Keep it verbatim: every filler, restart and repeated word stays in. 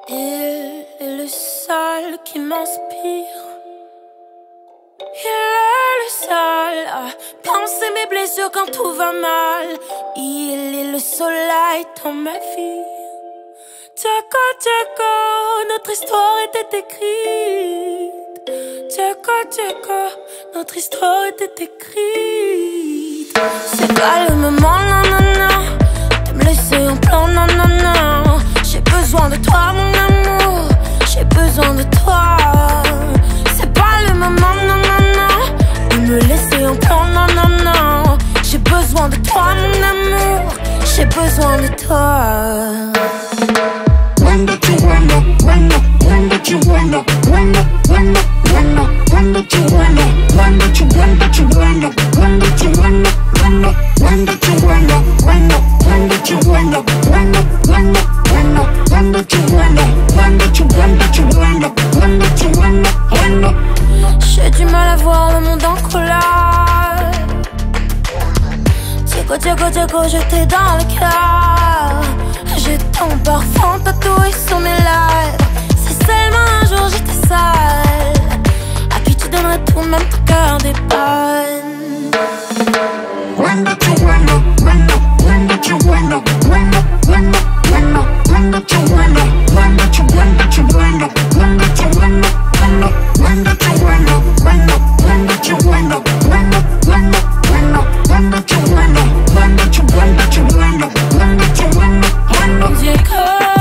Il est le seul qui m'inspire. Il est le seul à penser mes blessures quand tout va mal. Il est le soleil dans ma vie. Tchako, tchako, notre histoire était écrite. Tchako, tchako, notre histoire était écrite. C'est pas le moment, non, non, non, de me laisser en plan, non, non, non. J'ai besoin de toi, mon amour, j'ai besoin de toi. C'est pas le moment, non, non, non, de me laisser en plan, non, non, non. J'ai besoin de toi, mon amour, j'ai besoin de toi. When did you wanna, when, when did you wanna, when, when, when, when did you wanna, when did you, when did you wanna, when did you wanna, when, when did you wanna, when, when did you wanna, when, when, when, when did you wanna, when did you, when did you wanna, when did you wanna, when. J'ai du mal à voir le monde en couleur. Tchako, tchako, tchako, j'étais dans le cœur. J'ai ton parfum tatoué sur mes lèvres. Si seulement un jour j'étais seule, à qui tu donnerais tout, même ton cœur des bonnes. When did you wanna, when, when did you wanna, when, when, when, when did you wanna, when did you, when did you wanna, when did you wanna, when, when did you wanna, when, when did you wanna, when, when, when, when did you wanna, when did you, when did you wanna, when did you wanna, when. Tchako.